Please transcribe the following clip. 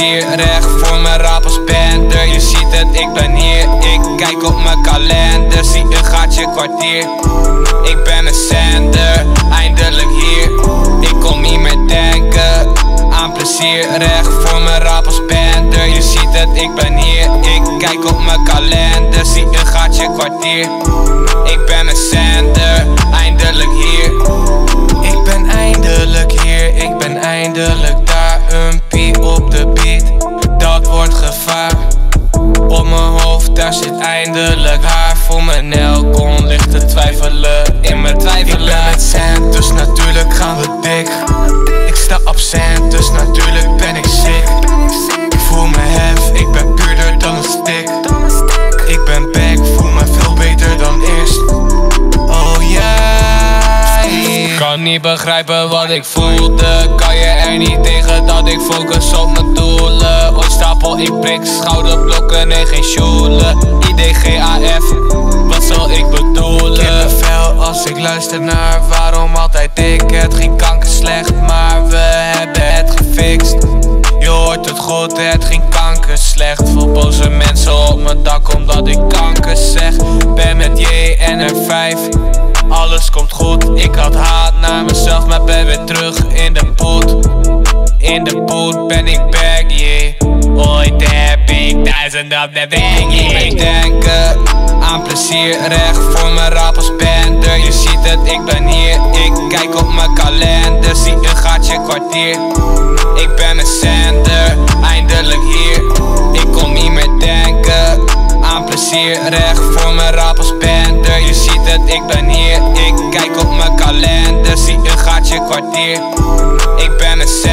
plezier, recht voor mijn rap als bender. Je ziet het, ik ben hier. Ik kijk op mijn kalender, zie een gaatje kwartier. Ik ben een zender, eindelijk hier. Ik kom niet meer denken aan plezier, recht voor mijn rap als bender. Je ziet het, ik ben hier. Ik kijk op mijn kalender, zie een gaatje kwartier. Ik ben een zender, eindelijk hier. Ik ben eindelijk hier, ik ben eindelijk daar. Een pie op de beat, dat wordt gevaar. Op mijn hoofd, daar zit eindelijk haar. Voor mijn nelkon ligt te twijfelen, in mijn twijfelen. Ik ben met cent, dus natuurlijk gaan we dik. Ik sta absent, dus natuurlijk ben ik sick. Ik voel me hef, ik ben puurder dan een stick. Ik ben back, voel me veel beter dan eerst. Oh yeah. Kan niet begrijpen wat ik voelde. Kan je er niet tegen dat ik focus op mijn doelen. Ooit stapel ik bricks, schouderblokken en geen sjoelen. IDGAF, wat zal ik bedoelen? Kippenvel als ik luister naar waarom altijd ik. Het ging kanker slecht, maar we hebben het gefixt. Je hoort het goed, het ging kanker slecht. Veel boze mensen op mijn dak omdat ik kanker zeg. Ben met J en R5, alles komt goed. Ik had haat naar mezelf, maar ben weer terug in de poot. In de poot ben ik back, yeah. Ooit heb ik 1000 op de bang, yeah. Ik denken aan plezier, recht voor mijn rap als bender. Je ziet het, ik ben hier. Ik kijk op mijn kalender, zie een gaatje kwartier. Ik ben een zender, eindelijk hier. Ik kom niet meer denken aan plezier, recht voor mijn rap als bender. Je ziet het, ik ben hier. Ik kijk op mijn kalender, zie een gaatje kwartier. Ik ben een zender.